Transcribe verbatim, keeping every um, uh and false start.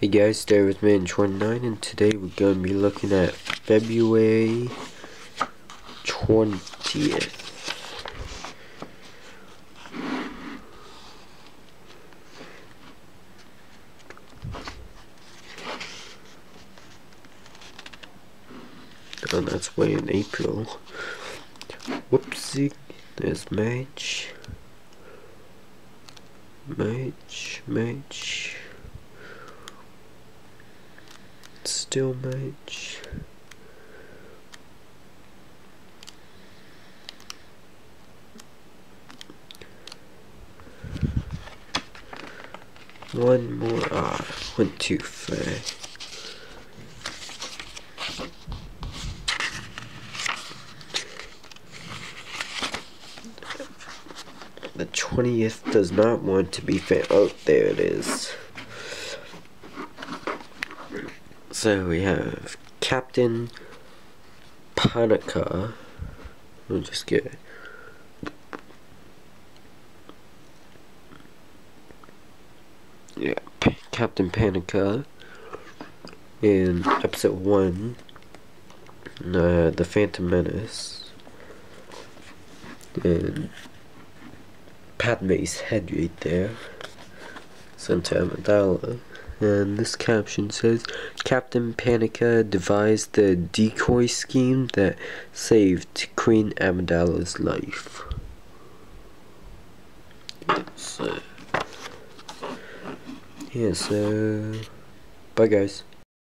Hey guys, stay with me in twenty-nine, and today we're going to be looking at February twentieth. Oh, that's way in April. Whoopsie, there's March. March, March. Still March. One more, ah, went too far. The twentieth does not want to be found. Oh, there it is. So we have Captain Panica. We'll just get it. Yeah, P Captain Panica in episode one, uh, the Phantom Menace, and Padme's head right there, Santa Amidala. And this caption says, Captain Panica devised the decoy scheme that saved Queen Amidala's life. So, yeah, so, bye guys.